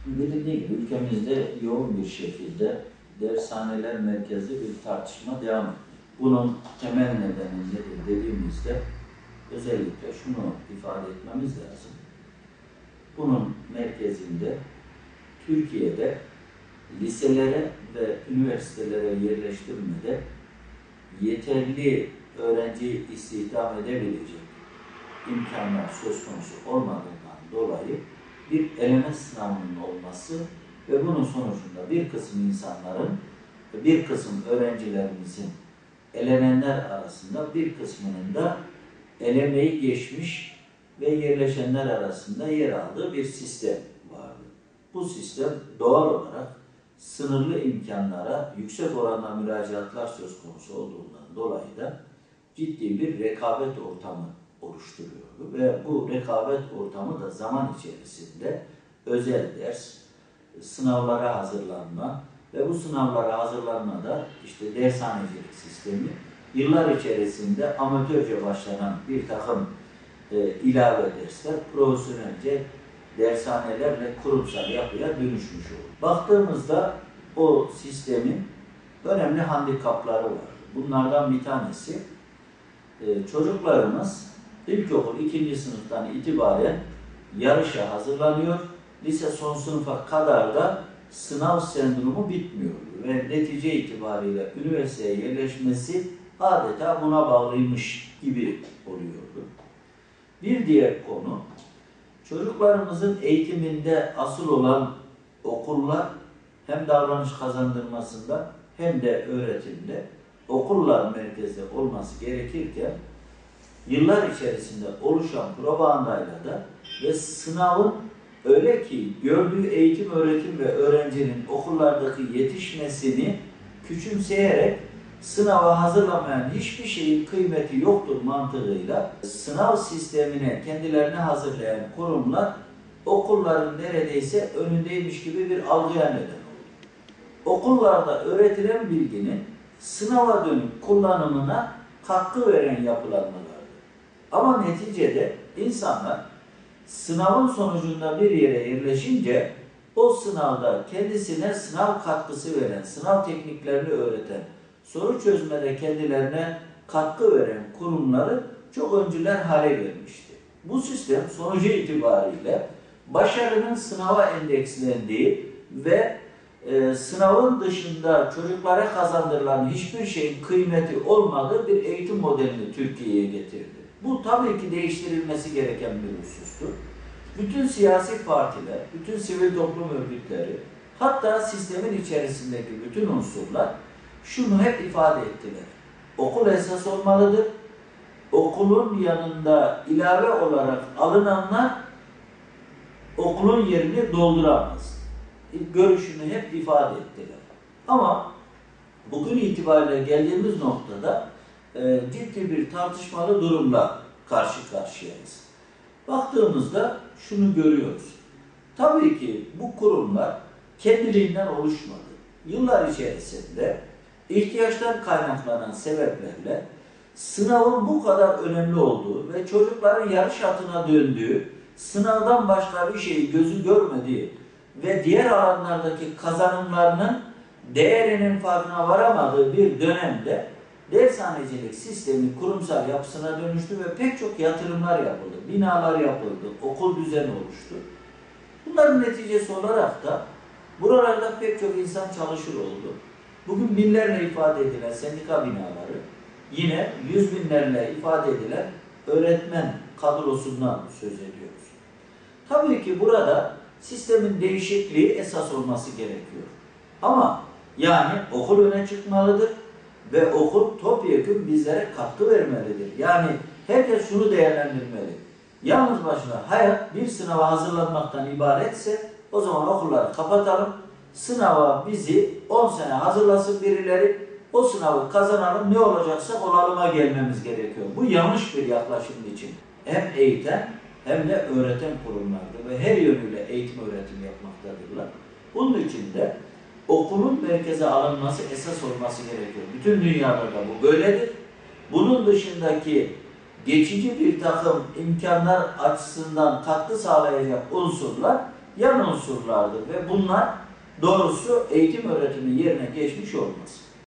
Bilindiği gibi ülkemizde yoğun bir şekilde dershaneler merkezli bir tartışma devam ediyor. Bunun temel nedeni nedir dediğimizde özellikle şunu ifade etmemiz lazım. Bunun merkezinde Türkiye'de liselere ve üniversitelere yerleştirmede yeterli öğrenci istihdam edebilecek imkanlar söz konusu olmadığından dolayı bir eleme sınavının olması ve bunun sonucunda bir kısım insanların, bir kısım öğrencilerimizin elenenler arasında bir kısmının da elemeyi geçmiş ve yerleşenler arasında yer aldığı bir sistem vardı. Bu sistem doğal olarak sınırlı imkanlara yüksek oranda müracaatlar söz konusu olduğundan dolayı da ciddi bir rekabet ortamı oluşturuyordu ve bu rekabet ortamı da zaman içerisinde özel ders, sınavlara hazırlanma ve bu sınavlara hazırlanmada işte dershanecilik sistemi yıllar içerisinde amatörce başlanan bir takım ilave dersler profesyonelce dershaneler ve kurumsal yapıya dönüşmüş oldu. Baktığımızda o sistemin önemli handikapları var. Bunlardan bir tanesi çocuklarımız ilkokul 2. sınıftan itibaren yarışa hazırlanıyor. Lise son sınıfa kadar da sınav sendromu bitmiyor ve netice itibariyle üniversiteye yerleşmesi adeta buna bağlıymış gibi oluyordu. Bir diğer konu, çocuklarımızın eğitiminde asıl olan okullar hem davranış kazandırmasında hem de öğretimde okullar merkezde olması gerekirken yıllar içerisinde oluşan propagandayla da ve sınavın öyle ki gördüğü eğitim, öğretim ve öğrencinin okullardaki yetişmesini küçümseyerek sınava hazırlamayan hiçbir şeyin kıymeti yoktur mantığıyla sınav sistemine kendilerini hazırlayan kurumlar okulların neredeyse önündeymiş gibi bir algıya neden oldu. Okullarda öğretilen bilginin sınava dönük kullanımına katkı veren yapılanmalardı. Ama neticede insanlar sınavın sonucunda bir yere yerleşince o sınavda kendisine sınav katkısı veren, sınav tekniklerini öğreten, soru çözmede kendilerine katkı veren kurumları çok öncüler hale gelmişti. Bu sistem sonucu itibariyle başarının sınava endekslendiği ve sınavın dışında çocuklara kazandırılan hiçbir şeyin kıymeti olmadığı bir eğitim modelini Türkiye'ye getirdi. Bu tabii ki değiştirilmesi gereken bir husustur. Bütün siyasi partiler, bütün sivil toplum örgütleri, hatta sistemin içerisindeki bütün unsurlar şunu hep ifade ettiler. Okul esas olmalıdır. Okulun yanında ilave olarak alınanlar okulun yerini dolduramaz. Görüşünü hep ifade ettiler. Ama bugün itibariyle geldiğimiz noktada ciddi bir tartışmalı durumla karşı karşıyayız. Baktığımızda şunu görüyoruz. Tabii ki bu kurumlar kendiliğinden oluşmadı. Yıllar içerisinde ihtiyaçtan kaynaklanan sebeplerle sınavın bu kadar önemli olduğu ve çocukların yarış atına döndüğü, sınavdan başka bir şeyi gözü görmediği ve diğer alanlardaki kazanımlarının değerinin farkına varamadığı bir dönemde dershanecilik sistemi kurumsal yapısına dönüştü ve pek çok yatırımlar yapıldı, binalar yapıldı, okul düzeni oluştu. Bunların neticesi olarak da buralarda pek çok insan çalışır oldu. Bugün binlerle ifade edilen sendika binaları, yine yüz binlerle ifade edilen öğretmen kadrosundan söz ediyoruz. Tabii ki burada sistemin değişikliği esas olması gerekiyor. Ama yani okul öne çıkmalıdır ve okul topyekun bizlere katkı vermelidir. Yani herkes şunu değerlendirmeli. Yalnız başına hayat bir sınava hazırlanmaktan ibaretse o zaman okulları kapatalım. Sınava bizi 10 sene hazırlasın birileri. O sınavı kazanalım, ne olacaksa olalıma gelmemiz gerekiyor. Bu yanlış bir yaklaşım için hem eğiten hem de öğreten kurumlardır ve her yönüyle eğitim öğretim yapmaktadırlar. Bunun için de okulun merkeze alınması esas olması gerekiyor. Bütün dünyada da bu böyledir. Bunun dışındaki geçici bir takım imkanlar açısından katkı sağlayacak unsurlar yan unsurlardır ve bunlar doğrusu eğitim öğretimin yerine geçmiş olmaz.